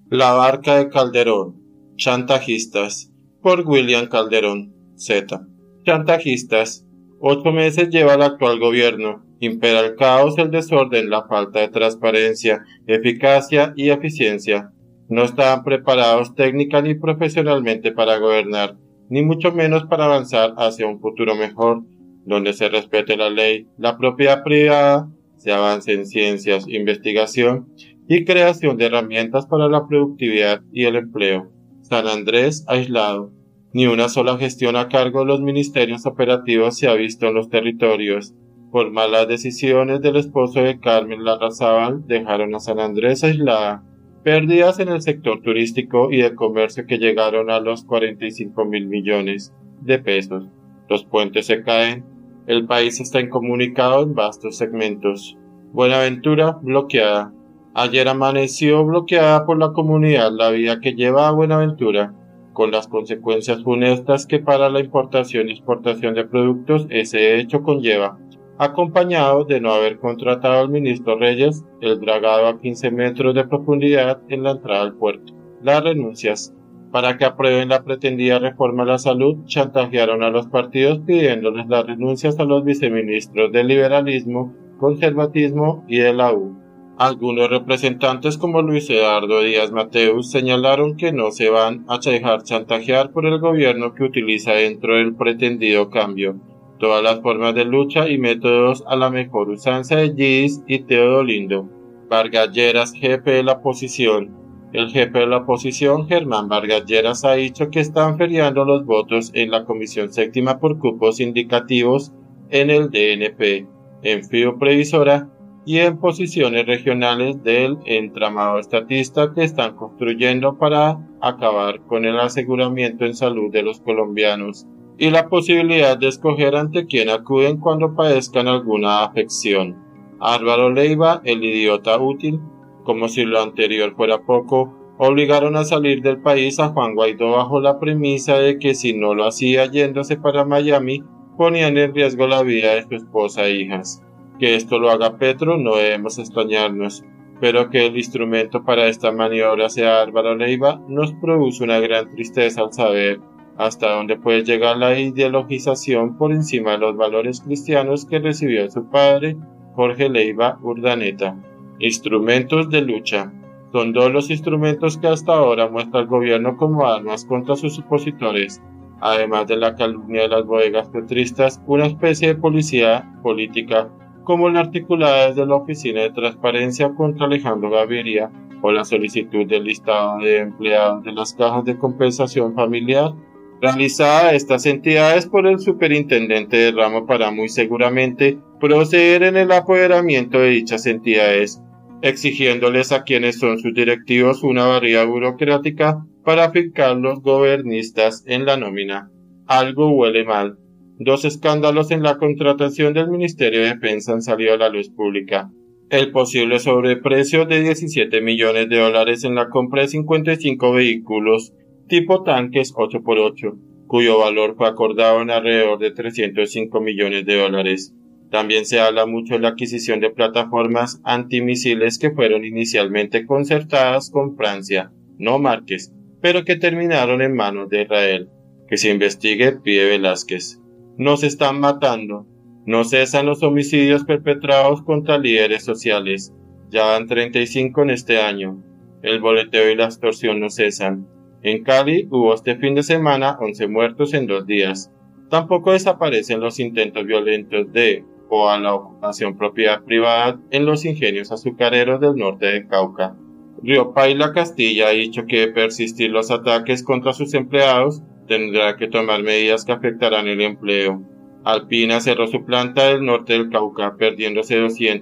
La barca de Calderón. Chantajistas. Por William Calderón Z. Chantajistas. 8 meses lleva el actual gobierno. Impera el caos, el desorden, la falta de transparencia, eficacia y eficiencia. No estaban preparados técnica ni profesionalmente para gobernar, ni mucho menos para avanzar hacia un futuro mejor, donde se respete la ley, la propiedad privada, se avance en ciencias, investigación y creación de herramientas para la productividad y el empleo. San Andrés aislado. Ni una sola gestión a cargo de los ministerios operativos se ha visto en los territorios. Por malas decisiones del esposo de Carmen Larrazábal, dejaron a San Andrés aislada. Pérdidas en el sector turístico y de comercio que llegaron a los 45.000 millones de pesos. Los puentes se caen. El país está incomunicado en vastos segmentos. Buenaventura bloqueada. Ayer amaneció bloqueada por la comunidad la vía que lleva a Buenaventura, con las consecuencias funestas que para la importación y exportación de productos ese hecho conlleva, acompañado de no haber contratado al ministro Reyes el dragado a 15 metros de profundidad en la entrada al puerto. Las renuncias. Para que aprueben la pretendida reforma a la salud, chantajearon a los partidos pidiéndoles las renuncias a los viceministros del liberalismo, conservatismo y de la U. Algunos representantes como Luis Eduardo Díaz Mateus señalaron que no se van a dejar chantajear por el gobierno que utiliza dentro del pretendido cambio todas las formas de lucha y métodos a la mejor usanza de Gis y Teodolindo. Vargas Lleras, jefe de la oposición. El jefe de la oposición, Germán Vargas Lleras, ha dicho que están feriando los votos en la Comisión Séptima por cupos indicativos en el DNP, en FIU Previsora y en posiciones regionales del entramado estatista que están construyendo para acabar con el aseguramiento en salud de los colombianos y la posibilidad de escoger ante quién acuden cuando padezcan alguna afección. Álvaro Leiva, el idiota útil, como si lo anterior fuera poco, obligaron a salir del país a Juan Guaidó bajo la premisa de que si no lo hacía yéndose para Miami, ponían en riesgo la vida de su esposa e hijas. Que esto lo haga Petro no debemos extrañarnos, pero que el instrumento para esta maniobra sea Álvaro Leiva nos produce una gran tristeza al saber hasta dónde puede llegar la ideologización por encima de los valores cristianos que recibió su padre, Jorge Leiva Urdaneta. Instrumentos de lucha. Son dos los instrumentos que hasta ahora muestra el gobierno como armas contra sus opositores. Además de la calumnia de las bodegas petristas, una especie de policía política como la articulada desde la Oficina de Transparencia contra Alejandro Gaviria o la solicitud del listado de empleados de las cajas de compensación familiar, realizada a estas entidades por el superintendente de ramo para muy seguramente proceder en el apoderamiento de dichas entidades, exigiéndoles a quienes son sus directivos una barrida burocrática para fijar los gobernistas en la nómina. Algo huele mal. Dos escándalos en la contratación del Ministerio de Defensa han salido a la luz pública. El posible sobreprecio de $17 millones en la compra de 55 vehículos tipo tanques 8x8, cuyo valor fue acordado en alrededor de $305 millones. También se habla mucho de la adquisición de plataformas antimisiles que fueron inicialmente concertadas con Francia, no Márquez, pero que terminaron en manos de Israel. Que se investigue, pide Velázquez. Nos están matando. No cesan los homicidios perpetrados contra líderes sociales. Ya van 35 en este año. El boleteo y la extorsión no cesan. En Cali hubo este fin de semana 11 muertos en 2 días. Tampoco desaparecen los intentos violentos de o a la ocupación propiedad privada en los ingenios azucareros del norte de Cauca. Río Paila Castilla ha dicho que de persistir los ataques contra sus empleados, tendrá que tomar medidas que afectarán el empleo. Alpina cerró su planta del norte del Cauca, perdiéndose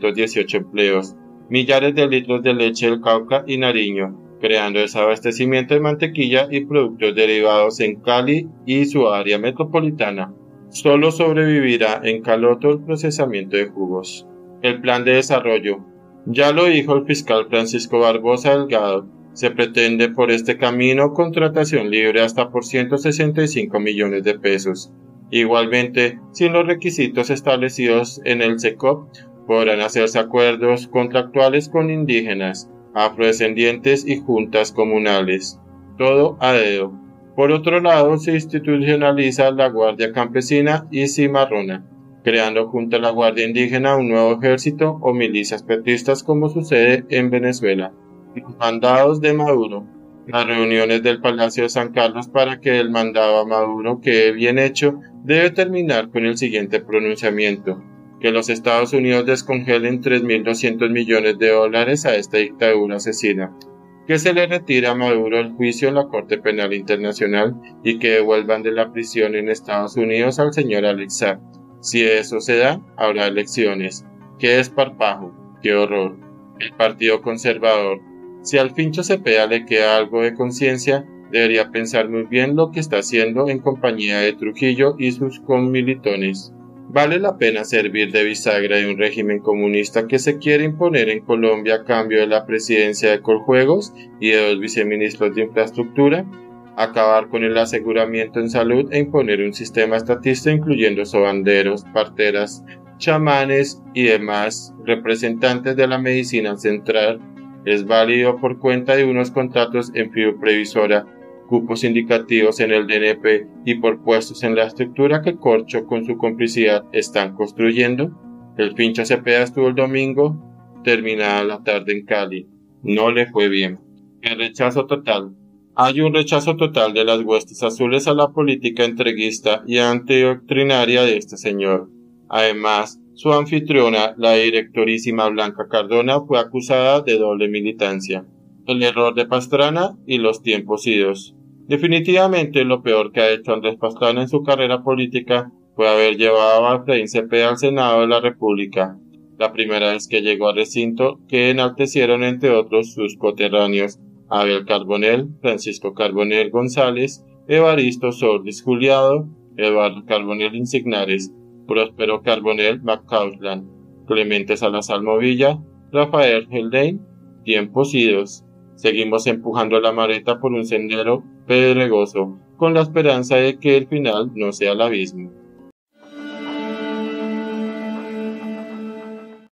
218 empleos, millares de litros de leche del Cauca y Nariño, creando desabastecimiento de mantequilla y productos derivados en Cali y su área metropolitana. Solo sobrevivirá en Caloto el procesamiento de jugos. El plan de desarrollo. Ya lo dijo el fiscal Francisco Barbosa Delgado, se pretende por este camino contratación libre hasta por 165 millones de pesos. Igualmente, sin los requisitos establecidos en el SECOP, podrán hacerse acuerdos contractuales con indígenas, afrodescendientes y juntas comunales. Todo a dedo. Por otro lado, se institucionaliza la Guardia Campesina y Cimarrona, creando junto a la Guardia Indígena un nuevo ejército o milicias petristas como sucede en Venezuela. Los mandados de Maduro. Las reuniones del Palacio de San Carlos para que el mandado a Maduro quede bien hecho debe terminar con el siguiente pronunciamiento: que los Estados Unidos descongelen $3.200 millones a esta dictadura asesina, que se le retire a Maduro el juicio en la Corte Penal Internacional y que devuelvan de la prisión en Estados Unidos al señor Alex Saab. Si eso se da, habrá elecciones. ¡Qué desparpajo! ¡Qué horror! El Partido Conservador. Si al Fincho Cepeda le queda algo de conciencia, debería pensar muy bien lo que está haciendo en compañía de Trujillo y sus conmilitones. ¿Vale la pena servir de bisagra de un régimen comunista que se quiere imponer en Colombia a cambio de la presidencia de Coljuegos y de 2 viceministros de infraestructura? Acabar con el aseguramiento en salud e imponer un sistema estatista incluyendo sobanderos, parteras, chamanes y demás representantes de la medicina ancestral es válido por cuenta de unos contratos en FIU Previsora, cupos indicativos en el DNP y por puestos en la estructura que Corcho con su complicidad están construyendo. El Fincho Cepeda estuvo el domingo, terminada la tarde en Cali. No le fue bien. El rechazo total. Hay un rechazo total de las huestes azules a la política entreguista y antidoctrinaria de este señor. Además, su anfitriona, la directorísima Blanca Cardona, fue acusada de doble militancia. El error de Pastrana y los tiempos idos. Definitivamente lo peor que ha hecho Andrés Pastrana en su carrera política fue haber llevado a Efraín Cepeda al Senado de la República, la primera vez que llegó al recinto que enaltecieron entre otros sus coterráneos Abel Carbonell, Francisco Carbonell González, Evaristo Sordis Juliado, Eduardo Carbonell Insignares, Próspero Carbonell McCausland, Clemente Salazar Movilla, Rafael Heldein. Tiempos idos. Seguimos empujando la maleta por un sendero pedregoso, con la esperanza de que el final no sea el abismo.